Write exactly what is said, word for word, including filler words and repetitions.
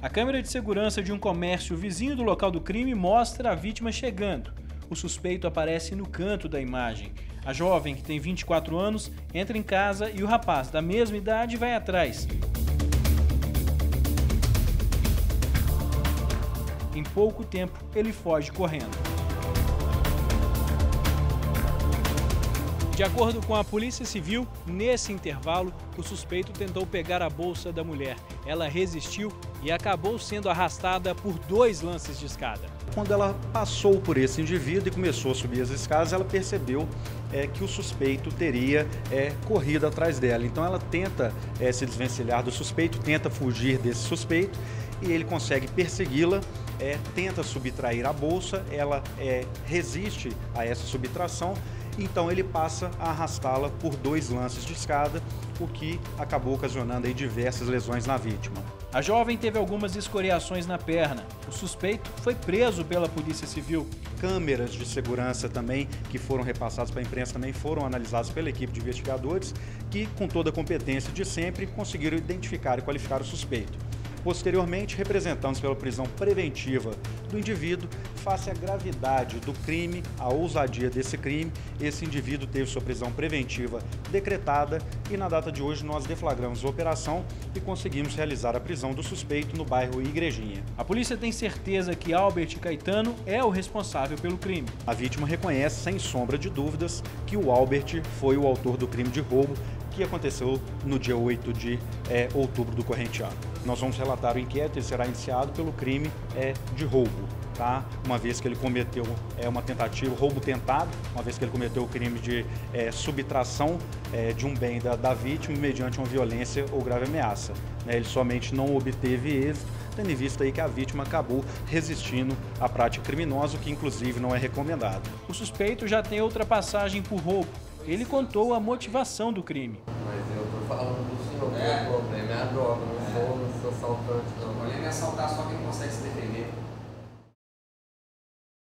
A câmera de segurança de um comércio vizinho do local do crime mostra a vítima chegando. O suspeito aparece no canto da imagem. A jovem, que tem vinte e quatro anos, entra em casa e o rapaz, da mesma idade, vai atrás. Em pouco tempo, ele foge correndo. De acordo com a Polícia Civil, nesse intervalo, o suspeito tentou pegar a bolsa da mulher. Ela resistiu e acabou sendo arrastada por dois lances de escada. Quando ela passou por esse indivíduo e começou a subir as escadas, ela percebeu é, que o suspeito teria é, corrido atrás dela. Então ela tenta é, se desvencilhar do suspeito, tenta fugir desse suspeito e ele consegue persegui-la, é, tenta subtrair a bolsa, ela é, resiste a essa subtração. Então ele passa a arrastá-la por dois lances de escada, o que acabou ocasionando aí diversas lesões na vítima. A jovem teve algumas escoriações na perna. O suspeito foi preso pela Polícia Civil. Câmeras de segurança também, que foram repassadas para a imprensa, também foram analisadas pela equipe de investigadores, que com toda a competência de sempre conseguiram identificar e qualificar o suspeito. Posteriormente, representamos pela prisão preventiva do indivíduo, face à gravidade do crime, à ousadia desse crime, esse indivíduo teve sua prisão preventiva decretada e na data de hoje nós deflagramos a operação e conseguimos realizar a prisão do suspeito no bairro Igrejinha. A polícia tem certeza que Albert Caetano é o responsável pelo crime. A vítima reconhece, sem sombra de dúvidas, que o Albert foi o autor do crime de roubo que aconteceu no dia oito de é, outubro do corrente ano. Nós vamos relatar o inquérito, ele será iniciado pelo crime é, de roubo, tá? Uma vez que ele cometeu é, uma tentativa, roubo tentado, uma vez que ele cometeu o crime de é, subtração é, de um bem da, da vítima mediante uma violência ou grave ameaça. Né? Ele somente não obteve êxito, tendo em vista aí que a vítima acabou resistindo à prática criminosa, o que inclusive não é recomendado. O suspeito já tem outra passagem por roubo. Ele contou a motivação do crime. Mas eu tô falando do senhor, é. O problema é a droga, não sou, não sou assaltante não. O problema é assaltar só quem consegue se defender.